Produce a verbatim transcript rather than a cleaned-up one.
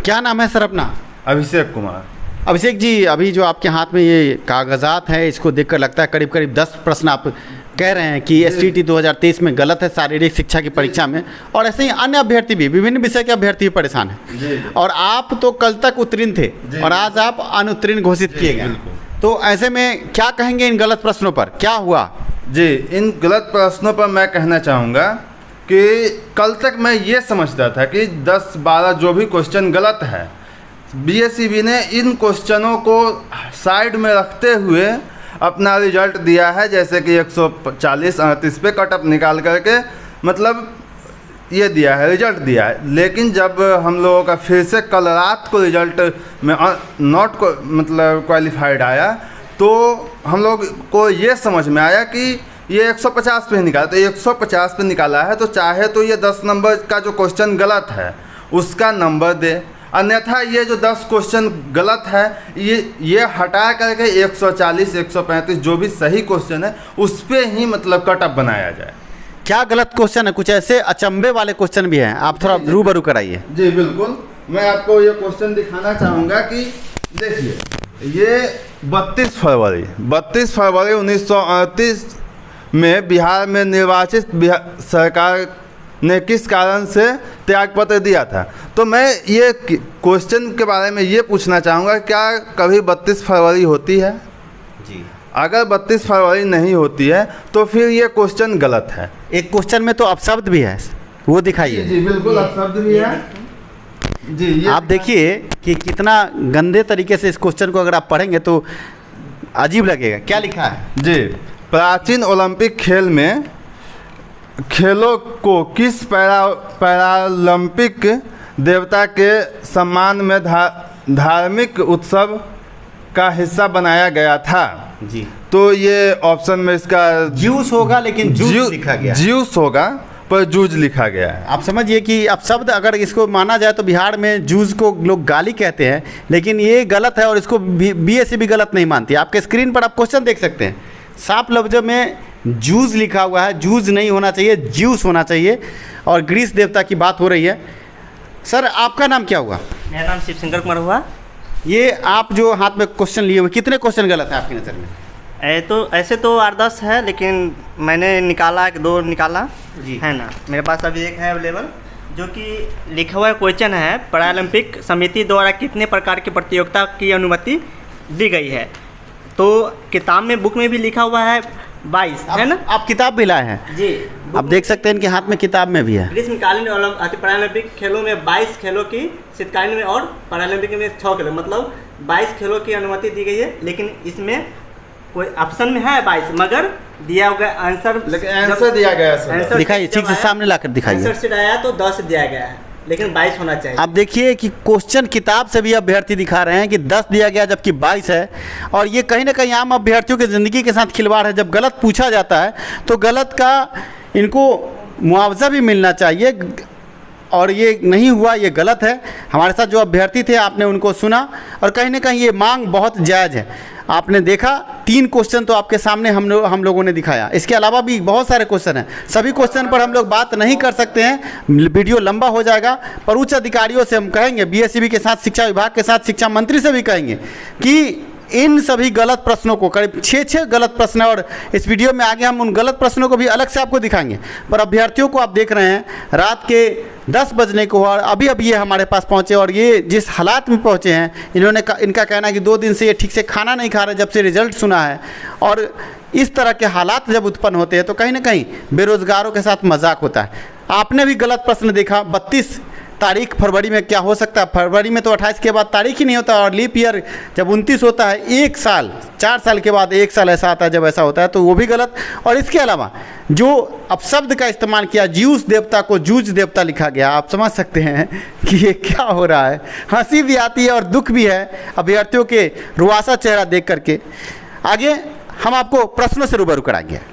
क्या नाम है सर अपना? अभिषेक कुमार। अभिषेक जी, अभी जो आपके हाथ में ये कागजात हैं, इसको देखकर लगता है करीब करीब दस प्रश्न आप कह रहे हैं कि एस टी टी दो हज़ार तेईस में गलत है शारीरिक शिक्षा की परीक्षा में, और ऐसे ही अन्य अभ्यर्थी भी, विभिन्न विषय के अभ्यर्थी भी परेशान हैं, और आप तो कल तक उत्तीर्ण थे और आज आप अनुत्तीर्ण घोषित किए गए। तो ऐसे में क्या कहेंगे इन गलत प्रश्नों पर, क्या हुआ? जी, इन गलत प्रश्नों पर मैं कहना चाहूँगा कि कल तक मैं ये समझता था कि दस बारह जो भी क्वेश्चन गलत है, बी एस ई बी ने इन क्वेश्चनों को साइड में रखते हुए अपना रिजल्ट दिया है, जैसे कि एक सौ चालीस अड़तीस पे कटअप निकाल करके मतलब ये दिया है, रिजल्ट दिया है। लेकिन जब हम लोगों का फिर से कल रात को रिजल्ट में नॉट को मतलब क्वालिफाइड आया, तो हम लोग को ये समझ में आया कि ये एक सौ पचास पे निकाला, तो एक सौ पचास पे निकाला है तो चाहे तो ये दस नंबर का जो क्वेश्चन गलत है उसका नंबर दे, अन्यथा ये जो दस क्वेश्चन गलत है ये ये हटा करके एक सौ चालीस एक सौ पैंतीस जो भी सही क्वेश्चन है उस पर ही मतलब कटअप बनाया जाए। क्या गलत क्वेश्चन है? कुछ ऐसे अचंभे वाले क्वेश्चन भी हैं, आप थोड़ा रूबरू कराइए। जी बिल्कुल, मैं आपको ये क्वेश्चन दिखाना चाहूँगा कि देखिए, ये बत्तीस फरवरी बत्तीस फरवरी उन्नीस सौ अड़तीस में बिहार में निर्वाचित बिहार सरकार ने किस कारण से त्यागपत्र दिया था। तो मैं ये क्वेश्चन के बारे में ये पूछना चाहूँगा, क्या कभी बत्तीस फरवरी होती है? जी, अगर बत्तीस फरवरी नहीं होती है तो फिर ये क्वेश्चन गलत है। एक क्वेश्चन में तो अपशब्द भी है, वो दिखाइए। जी बिल्कुल, अपशब्द भी है। जी, ये आप देखिए कि कितना गंदे तरीके से इस क्वेश्चन को अगर आप पढ़ेंगे तो अजीब लगेगा। क्या लिखा है? जी, प्राचीन ओलंपिक खेल में खेलों को किस पैरा पैरालंपिक देवता के सम्मान में धा, धार्मिक उत्सव का हिस्सा बनाया गया था? जी, तो ये ऑप्शन में इसका ज्यूस होगा, लेकिन जूस लिखा गया है। ज्यूस होगा पर जूझ लिखा गया है। आप समझिए कि अब शब्द अगर इसको माना जाए तो बिहार में जूस को लोग गाली कहते हैं, लेकिन ये गलत है और इसको बी एस ई भी गलत नहीं मानती। आपके स्क्रीन पर आप क्वेश्चन देख सकते हैं, साफ लफ्ज़ों में जूस लिखा हुआ है, जूस नहीं होना चाहिए, ज्यूस होना चाहिए, और ग्रीस देवता की बात हो रही है। सर आपका नाम क्या हुआ? मेरा नाम शिव शंकर कुमार हुआ। ये आप जो हाथ में क्वेश्चन लिए हुए, कितने क्वेश्चन गलत है आपकी नज़र में? ए तो ऐसे तो आठ दस है, लेकिन मैंने निकाला एक दो निकाला जी है ना। मेरे पास अभी एक है अवेलेबल, जो कि लिखा हुआ क्वेश्चन है, पैरालंपिक समिति द्वारा कितने प्रकार की प्रतियोगिता की अनुमति दी गई है। तो किताब में, बुक में भी लिखा हुआ है बाईस, है ना। आप किताब भी लाए हैं? जी, आप देख सकते हैं इनके हाथ में किताब में भी है। ग्रीष्मकालीन पैरालंपिक खेलों में बाईस खेलों की, शीतकालीन में और पैरालंपिक में छः खेलों, मतलब बाईस खेलों की अनुमति दी गई है। लेकिन इसमें कोई ऑप्शन में है बाईस, मगर दिया हुआ आंसर, लेकिन आंसर दिया गया है, दिखाइए ठीक से, सामने लाकर दिखाइए। आंसर सीट आया तो दस दिया गया है, लेकिन बाईस होना चाहिए। आप देखिए कि क्वेश्चन किताब से भी अभ्यर्थी दिखा रहे हैं कि दस दिया गया जबकि बाईस है, और ये कहीं ना कहीं आम अभ्यर्थियों की ज़िंदगी के साथ खिलवाड़ है। जब गलत पूछा जाता है तो गलत का इनको मुआवजा भी मिलना चाहिए, और ये नहीं हुआ, ये गलत है। हमारे साथ जो अभ्यर्थी थे आपने उनको सुना, और कहीं ना कहीं ये मांग बहुत जायज़ है। आपने देखा तीन क्वेश्चन तो आपके सामने हम लोग हम लोगों ने दिखाया, इसके अलावा भी बहुत सारे क्वेश्चन हैं। सभी क्वेश्चन पर हम लोग बात नहीं कर सकते हैं, वीडियो लंबा हो जाएगा। पर उच्च अधिकारियों से हम कहेंगे, बी एस ई बी के साथ, शिक्षा विभाग के साथ, शिक्षा मंत्री से भी कहेंगे कि इन सभी गलत प्रश्नों को, करीब छः छः गलत प्रश्न, और इस वीडियो में आगे हम उन गलत प्रश्नों को भी अलग से आपको दिखाएंगे। पर अभ्यर्थियों को आप देख रहे हैं, रात के दस बजने को और अभी अभी ये हमारे पास पहुँचे, और ये जिस हालात में पहुँचे हैं, इन्होंने इनका कहना है कि दो दिन से ये ठीक से खाना नहीं खा रहे जब से रिजल्ट सुना है। और इस तरह के हालात जब उत्पन्न होते हैं तो कहीं ना कहीं बेरोज़गारों के साथ मजाक होता है। आपने भी गलत प्रश्न देखा, बत्तीस तारीख फरवरी में क्या हो सकता है? फरवरी में तो अट्ठाईस के बाद तारीख ही नहीं होता, और लीप ईयर जब उनतीस होता है, एक साल, चार साल के बाद एक साल ऐसा आता है जब ऐसा होता है, तो वो भी गलत। और इसके अलावा जो अपशब्द का इस्तेमाल किया, ज्यूस देवता को जूझ देवता लिखा गया, आप समझ सकते हैं कि ये क्या हो रहा है। हंसी भी आती है और दुख भी है अभ्यर्थियों के रुआसा चेहरा देख करके। आगे हम आपको प्रश्नों से रूबरू कराएंगे।